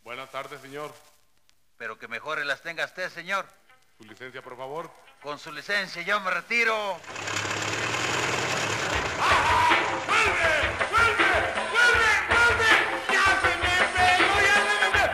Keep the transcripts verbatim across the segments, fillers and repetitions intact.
Buenas tardes, señor. Pero que mejores las tenga usted, señor. Su licencia, por favor. Con su licencia, yo me retiro. ¡Ah! ¡Vuelve! ¡Vuelve! ¡Vuelve! ¡Vuelve! ¡Ya se me pegó! ¡Ya se me pegó!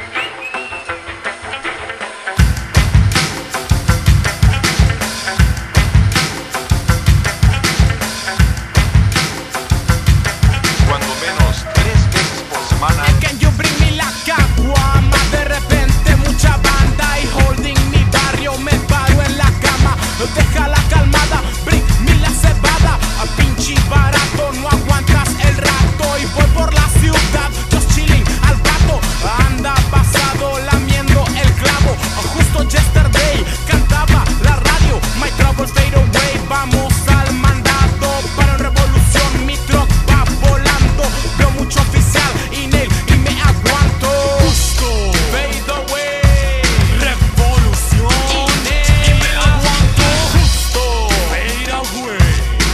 Cuando menos tres veces por semana. Can you bring me la caguama? De repente mucha banda y holding mi barrio. Me paro en la cama, deja la calmada. Bring me la cebada. A pinche barato, no aguantas el rato. Y voy por la ciudad, just chilling al rato. Anda pasado lamiendo el clavo. Justo yesterday cantaba la radio. My trouble fade away, vamos al mandado. Para en revolución, mi truck va volando. Veo mucho oficial y nail y me aguanto. Justo fade away, revolución y me aguanto. Justo fade away,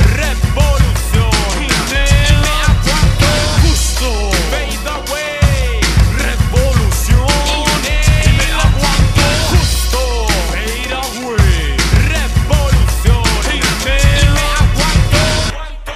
revolución y me aguanto. Justo fade away, revolución y me aguanto. Justo fade away, revolución y me aguanto.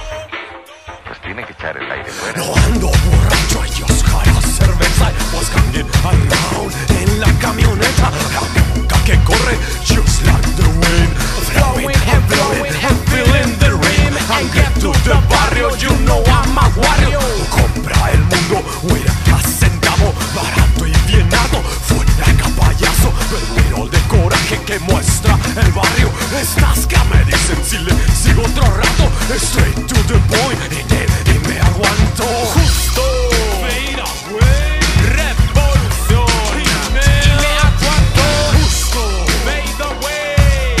Pues tiene que echar el aire fuera. No ando borracho, ellos cara cerveza. Was hanging around en la camioneta. La boca que corre, just like the wind. Flowing and flowing and feeling the rhythm. And get to the barrio, you know I'm a warrior. Compra el mundo, huir a centavo. Barato y bien harto, fuera capayazo. El güiro de coraje que muestra el barrio. Estas que me dicen si le sigo otro rato. Straight to the point, y de y me aguanto. Justo fade away, revolución y me aguanto. Justo fade away,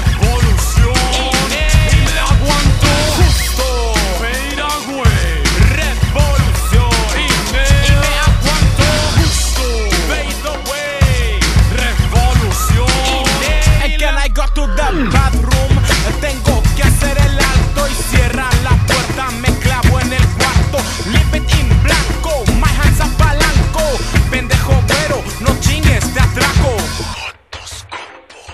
revolución y me aguanto. Justo fade away, revolución y me aguanto. Justo fade away, revolución y And can I go to the bathroom? Tengo que hacer el alto y cierra la puerta. Me clavo en el cuarto, leave it in blanco. My hands up palanco. Pendejo güero, no chingues, te atraco. Jotos con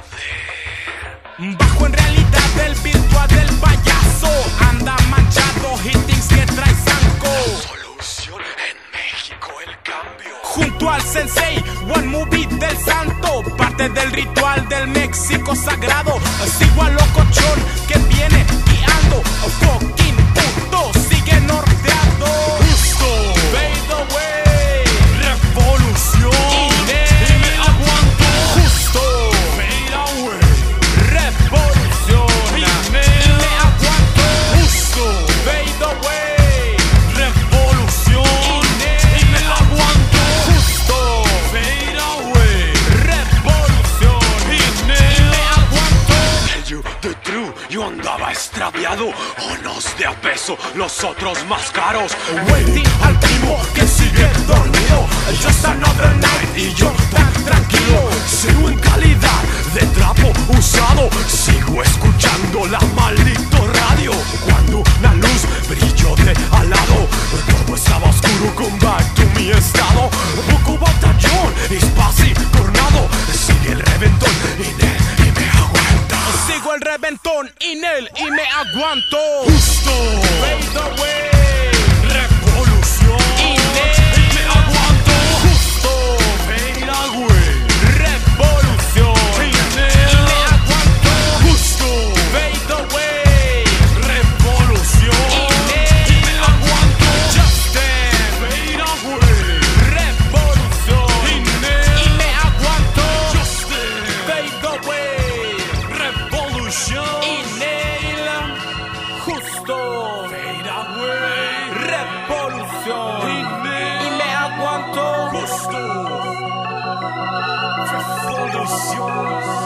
poder. Bajo en realidad el virtual del payaso. Anda manchado, hittings que trae zanco. Solución en México, el cambio. Junto al sensei, one movie del santo. Parte del ritual del México sagrado. Sigo al locochón que viene guiando. Fucking puto, sigue norteado. Justo fade away, revolución y me aguanto. Justo fade away, revolución y me aguanto. Justo fade away, revolución y me aguanto. Justo fade away, revolución y me aguanto. Tell you the truth, yo andaba extraviado. Unos de a peso, los otros más caros. Waiting al primo que sigue dormido. Just another night y yo tan tranquilo. Sigo en calidad de trapo usado. Sigo escuchando la maldito radio. Cuando la luz brilló de al lado, todo estaba oscuro, come back to mi estado. Poco batallón, espacio tornado. Sigue el reventón y de, y me aguanta. Sigo el reventón in él y me aguanto. Justo fade away, revolución y me aguanto. Justo fade away, revolución y me aguanto. Justo fade away, revolución y me aguanto. Just fade away, revolución y me aguanto. Just fade away, revolución y nail. Justo fade away, revolución y me aguanto. Justo revolución.